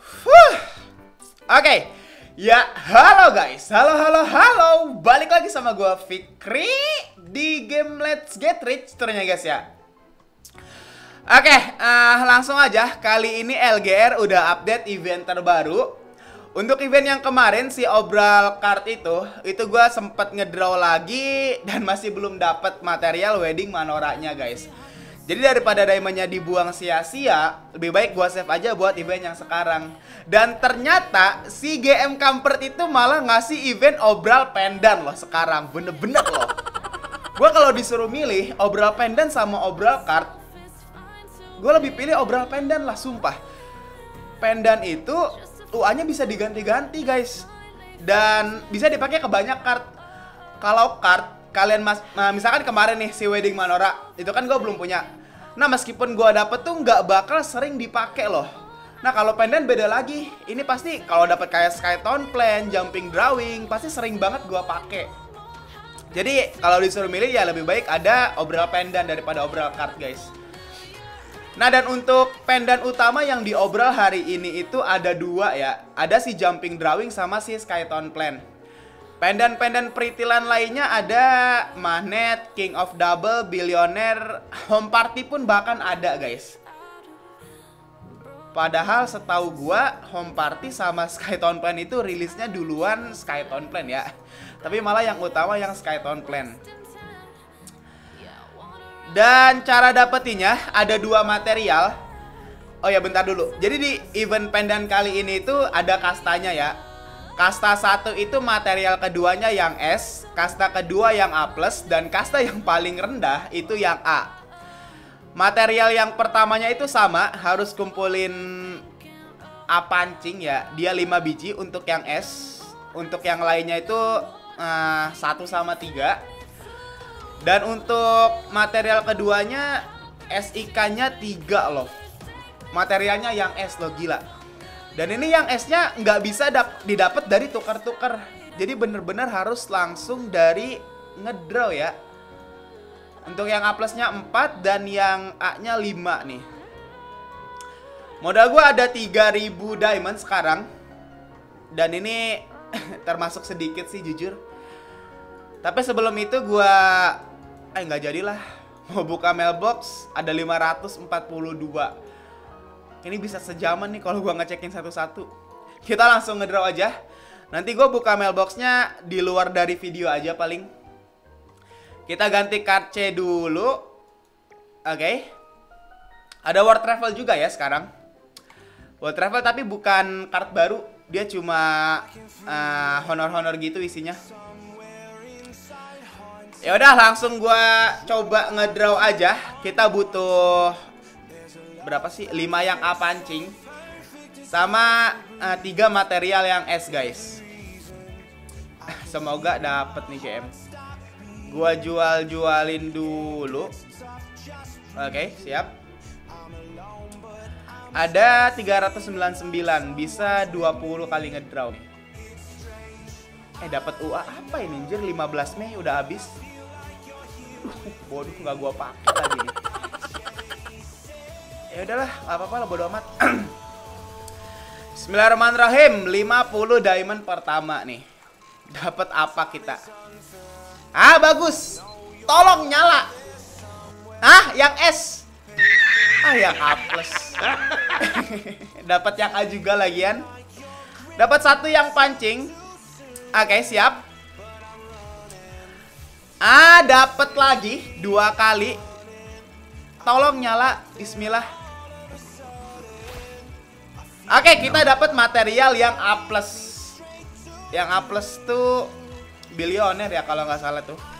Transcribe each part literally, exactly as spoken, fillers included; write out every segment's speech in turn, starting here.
Huh. Oke, okay. Ya halo guys, halo halo halo, balik lagi sama gue Fikri di game Let's Get Rich turnya guys ya. Oke, okay, uh, langsung aja. Kali ini L G R udah update event terbaru. Untuk event yang kemarin si Obral Card itu, itu gue sempet ngedraw lagi dan masih belum dapat material wedding manoranya guys. Jadi daripada diamondnya dibuang sia-sia, lebih baik gue save aja buat event yang sekarang. Dan ternyata si G M Kampret itu malah ngasih event Obral Pendan loh sekarang. Bener-bener loh. Gue kalau disuruh milih Obral Pendan sama Obral Card, gue lebih pilih Obral Pendan lah, sumpah. Pendan itu U A-nya bisa diganti-ganti guys. Dan bisa dipakai ke banyak card. Kalau card kalian mas, nah misalkan kemarin nih si Wedding Manora, itu kan gue belum punya. Nah meskipun gue dapet tuh nggak bakal sering dipakai loh. Nah kalau pendan beda lagi. Ini pasti kalau dapet kayak Skytown Plan, Jumping Drawing, pasti sering banget gue pakai. Jadi kalau disuruh milih ya lebih baik ada Obral Pendan daripada Obral Card guys. Nah dan untuk pendan utama yang diobral hari ini itu ada dua ya. Ada si Jumping Drawing sama si Skytown Plan. Pendan-pendan peritilan lainnya ada Magnet, King of Double, Billionaire, Home Party pun bahkan ada guys. Padahal setahu gua Home Party sama Skytown Plan itu rilisnya duluan Skytown Plan ya. Tapi malah yang utama yang Skytown Plan. Dan cara dapetinnya ada dua material. Oh ya bentar dulu. Jadi di event pendan kali ini itu ada kastanya ya. Kasta satu itu material keduanya yang S, kasta kedua yang A plus, dan kasta yang paling rendah itu yang A. Material yang pertamanya itu sama, harus kumpulin A pancing ya, dia lima biji untuk yang S. Untuk yang lainnya itu uh, satu sama tiga. Dan untuk material keduanya S I K-nya tiga loh. Materialnya yang S loh, gila. Dan ini yang S-nya nggak bisa didapat dari tukar-tukar. Jadi bener-bener harus langsung dari ngedraw ya. Untuk yang A plus-nya empat dan yang A-nya lima nih. Modal gue ada tiga ribu diamond sekarang. Dan ini termasuk sedikit sih jujur. Tapi sebelum itu gue Eh nggak jadilah. Mau buka mailbox ada lima ratus empat puluh dua. Ini bisa sejaman nih kalau gua ngecekin satu-satu. Kita langsung ngedraw aja. Nanti gua buka mailboxnya di luar dari video aja paling. Kita ganti card C dulu. Oke okay. Ada World Travel juga ya sekarang. World Travel tapi bukan card baru. Dia cuma uh, honor-honor gitu isinya. Ya udah langsung gua coba ngedraw aja. Kita butuh berapa sih? lima yang A pancing sama uh, tiga material yang S guys. Semoga dapet nih G M. Gua jual-jualin dulu. Oke, okay, siap. Ada tiga ratus sembilan puluh sembilan, bisa dua puluh kali ngedraw nih. Eh dapat U A apa ini anjir? lima belas Mei udah habis. Bodoh nggak gua pakai lagi nih. Ya udahlah, nggak apa-apa lah, bodo amat. Bismillahirrahmanirrahim. lima puluh diamond pertama nih. Dapat apa kita? Ah, bagus. Tolong nyala. Ah, yang S. Ah, yang A plus. Dapat yang A juga lagian. Dapat satu yang pancing. Oke, siap. Ah, dapat lagi dua kali. Tolong nyala. Bismillah. Oke, kita dapat material yang A plus. Yang A plus tuh Billionaire ya kalau nggak salah tuh.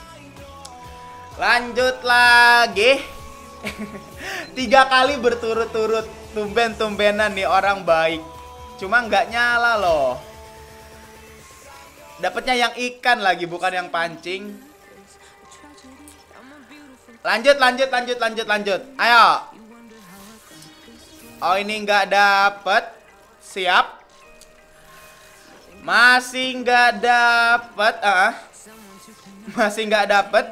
Lanjut lagi. Tiga kali berturut-turut. Tumben-tumbenan nih orang baik. Cuma nggak nyala loh. Dapatnya yang ikan lagi, bukan yang pancing. Lanjut, lanjut, lanjut, lanjut, lanjut. Ayo. Oh ini nggak dapet. Siap. Masih nggak dapet. Ah, masih nggak dapet.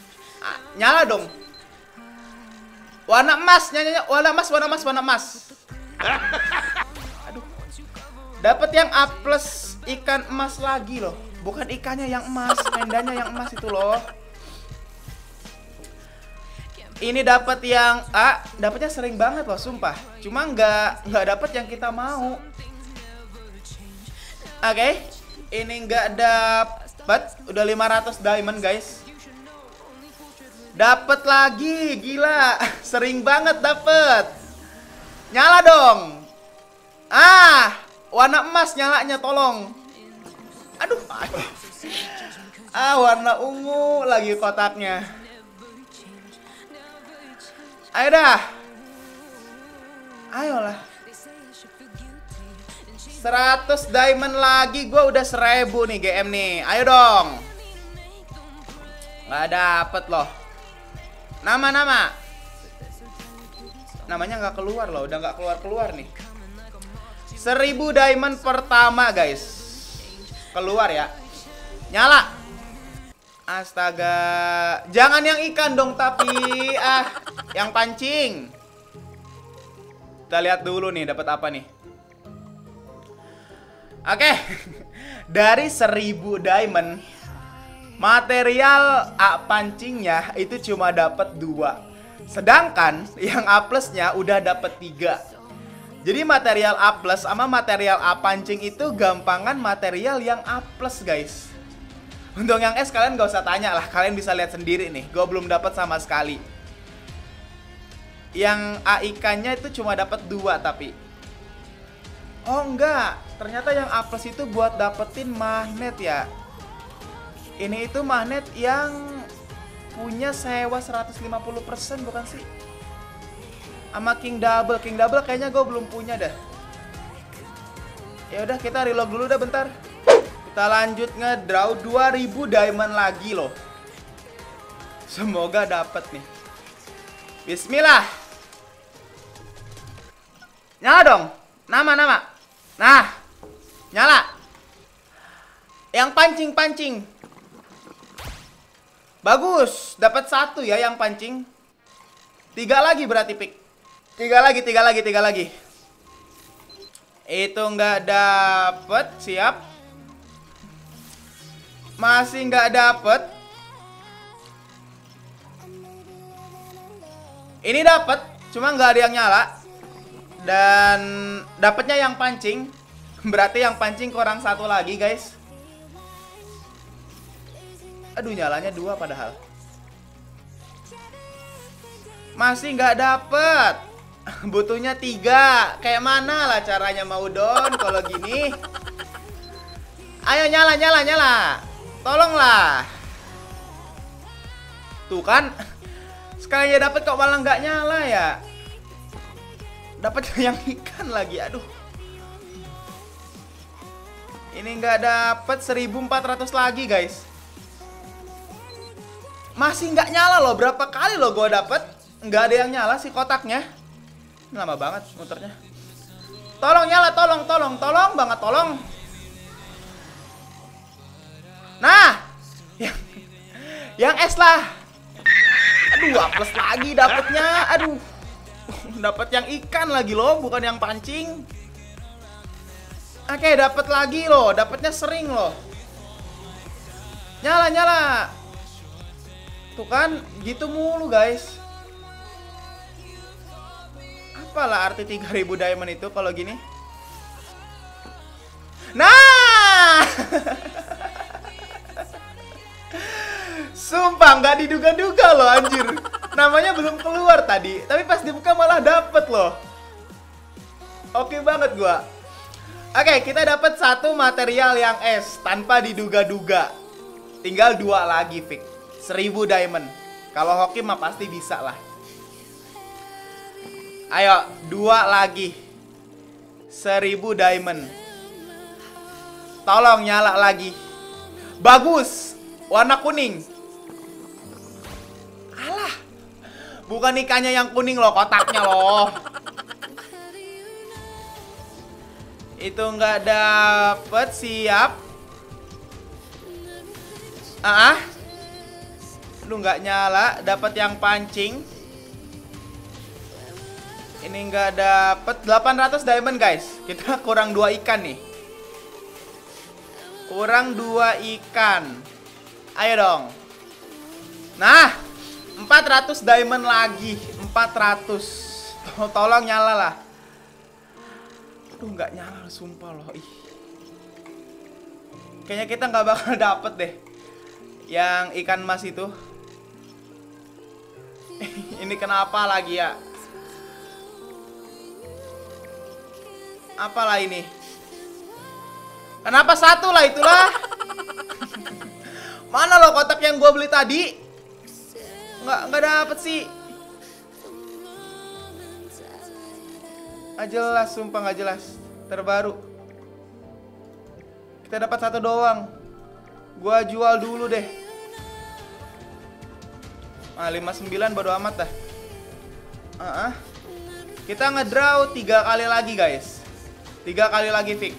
Nyala dong. Warna emas, nyanyi warna emas, warna emas, warna emas. Aduh. Dapat yang A plus ikan emas lagi loh. Bukan ikannya yang emas, tendanya yang emas itu loh. Ini dapat yang A, dapatnya sering banget loh, sumpah. Cuma nggak nggak dapat yang kita mau. Oke, okay. Ini nggak dapat, udah lima ratus diamond guys. Dapat lagi, gila, sering banget dapat. Nyala dong. Ah, warna emas nyalanya, tolong. Aduh, aduh. Ah, warna ungu lagi kotaknya. Ayo dah. Ayolah. seratus diamond lagi, gue udah seribu nih G M nih. Ayo dong. Nggak dapet loh. Nama-nama. Namanya nggak keluar loh, udah nggak keluar-keluar nih. seribu diamond pertama guys. Keluar ya. Nyala. Astaga. Jangan yang ikan dong tapi. Ah, yang pancing. Kita lihat dulu nih dapat apa nih. Oke. Dari seribu diamond, material A pancingnya itu cuma dapat dua. Sedangkan yang A plusnya udah dapat tiga. Jadi material A plus sama material A pancing itu gampangan material yang A plus guys. Untuk yang S kalian gak usah tanya lah, kalian bisa lihat sendiri nih. Gue belum dapat sama sekali. Yang A ikannya itu cuma dapat dua tapi. Oh enggak, ternyata yang A plus itu buat dapetin magnet ya. Ini itu magnet yang punya sewa seratus lima puluh persen bukan sih? Sama King Double, King Double kayaknya gue belum punya dah. Ya udah kita reload dulu dah bentar. Kita lanjut ngedraw dua ribu diamond lagi loh. Semoga dapet nih. Bismillah. Nyala dong. Nama-nama. Nah. Nyala. Yang pancing-pancing. Bagus. Dapat satu ya yang pancing. Tiga lagi berarti pik. Tiga lagi, tiga lagi, tiga lagi. Itu nggak dapet. Siap. Masih nggak dapet. Ini dapet, cuma nggak ada yang nyala. Dan dapetnya yang pancing. Berarti yang pancing kurang satu lagi guys. Aduh, nyalanya dua padahal. Masih nggak dapet. Butuhnya tiga. Kayak mana lah caranya mau don kalau gini? Ayo nyala, nyala, nyala. Tolonglah. Tuh kan. Sekalinya dapet kok malah nggak nyala ya. Dapat yang ikan lagi. Aduh. Ini nggak dapet. Seribu empat ratus lagi guys. Masih nggak nyala loh. Berapa kali loh gue dapet. Nggak ada yang nyala sih kotaknya. Lama banget muternya. Tolong nyala, tolong, tolong, tolong banget, tolong. Nah, yang, yang S lah. Aduh, A plus lagi dapetnya. Aduh, dapat yang ikan lagi loh, bukan yang pancing. Oke, dapat lagi loh, dapatnya sering loh. Nyala, nyala. Tuh kan, gitu mulu guys. Apalah arti tiga ribu diamond itu kalau gini? Nah! Sumpah nggak diduga-duga loh anjir. Namanya belum keluar tadi, tapi pas dibuka malah dapet loh. Oke banget gua. Oke, kita dapat satu material yang S tanpa diduga-duga. Tinggal dua lagi, Fik. seribu diamond. Kalau hoki mah pasti bisa lah. Ayo, dua lagi. seribu diamond. Tolong nyala lagi. Bagus. Warna kuning. Alah. Bukan ikannya yang kuning loh, kotaknya loh. Itu nggak dapet. Siap. Ah, lu nggak nyala. Dapat yang pancing. Ini nggak dapet delapan ratus diamond guys. Kita kurang dua ikan nih. Kurang dua ikan. Ayo dong. Nah, empat ratus diamond lagi. empat ratus. Tolong nyala lah. Aduh, nggak nyala, sumpah loh. Ih. Kayaknya kita nggak bakal dapet deh yang ikan emas itu. Ini kenapa lagi ya? Apalah ini? Kenapa satu lah itulah? Mana loh kotak yang gua beli tadi? Nggak nggak dapet sih. Nggak jelas, sumpah nggak jelas. Terbaru. Kita dapat satu doang. Gua jual dulu deh. Ah, lima puluh sembilan bodo amat dah. Uh -uh. Kita ngedraw tiga kali lagi guys. Tiga kali lagi Fik.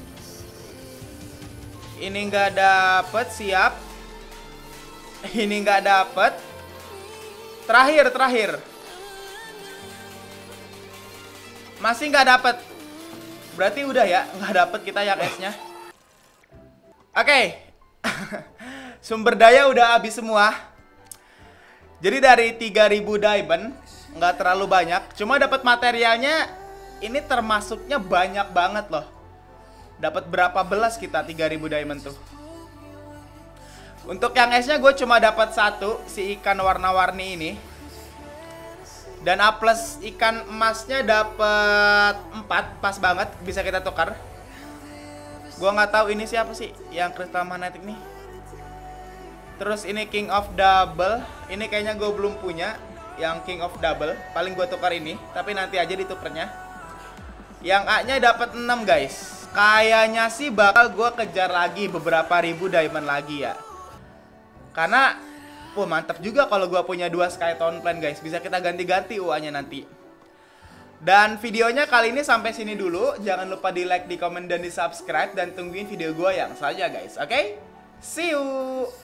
Ini nggak dapet, siap. Ini nggak dapet. Terakhir, terakhir. Masih nggak dapet. Berarti udah ya, nggak dapet kita yang S-nya. Oke. Okay. Sumber daya udah habis semua. Jadi dari tiga ribu diamond nggak terlalu banyak. Cuma dapat materialnya ini termasuknya banyak banget loh. Dapat berapa belas kita tiga ribu diamond tuh. Untuk yang S-nya gue cuma dapat satu, si ikan warna-warni ini. Dan A plus ikan emasnya dapat empat, pas banget, bisa kita tukar. Gue nggak tahu ini siapa sih yang kristal magnetik nih. Terus ini King of Double, ini kayaknya gue belum punya yang King of Double. Paling gue tukar ini, tapi nanti aja ditukernya. Yang A-nya dapat enam guys. Kayaknya sih bakal gue kejar lagi beberapa ribu diamond lagi ya. Karena, wah mantap juga kalau gue punya dua Sky Town Plan guys. Bisa kita ganti-ganti U A-nya nanti. Dan videonya kali ini sampai sini dulu. Jangan lupa di like, di komen, dan di subscribe. Dan tungguin video gue yang selanjutnya guys. Oke? Okay? See you!